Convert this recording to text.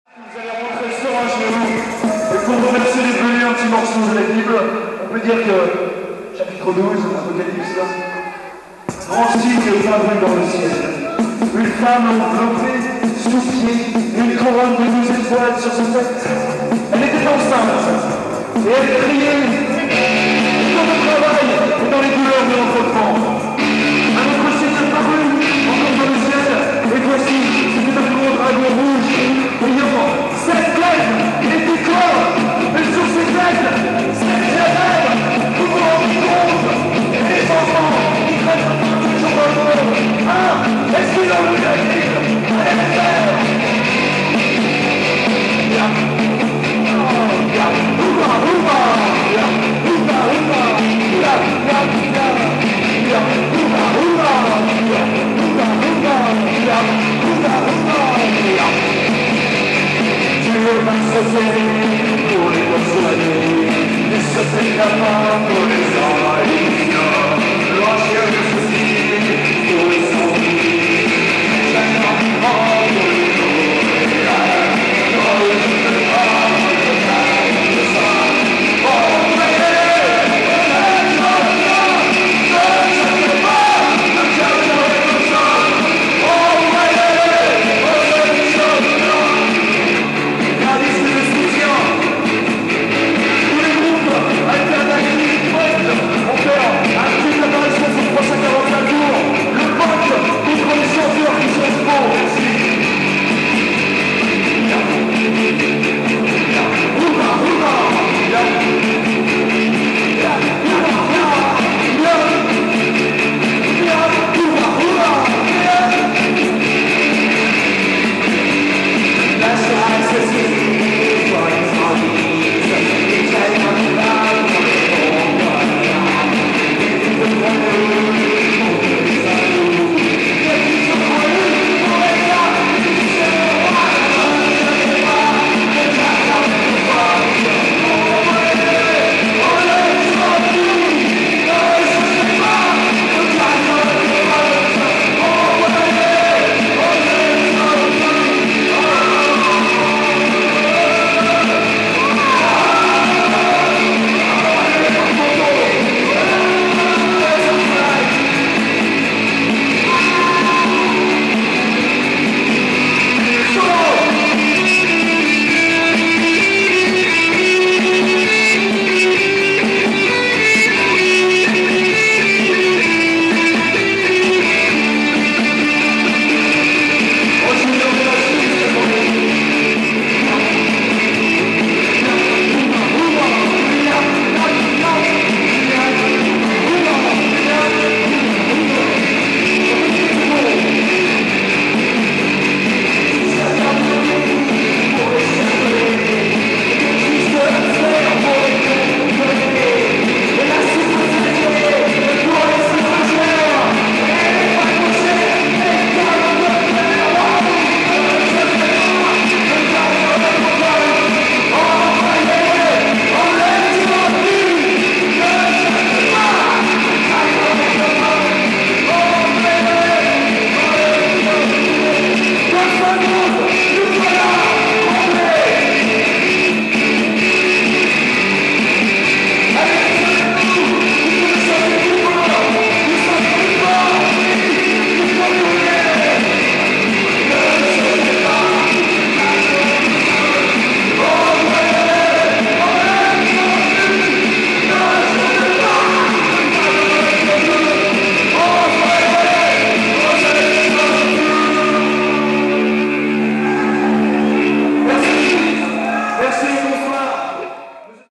Vous allez rentrer serein chez vous. Et pour remercier les venus un petit morceau de la Bible, on peut dire que, chapitre 12, Apocalypse, grand signe paru dans le ciel. Une femme enveloppée, sous pied, une couronne de 12 étoiles sur sa tête. Elle était enceinte. Et elle criait dans le travail et dans les douleurs de l'enfantement. Un autre signe apparut, encore dans le ciel. Et voici, c'était un gros dragon rouge, brillant, 7 têtes et 10 corps. Et sur ces têtes, 7 diadèmes, vous vous rendez compte. Et les enfants qui craignent tous les jours dans le monde. Est-ce qu'ils ont lu la Bible? Allez les faire. Dieu va se faire pour les consoler, et se fait la main pour les envoyer.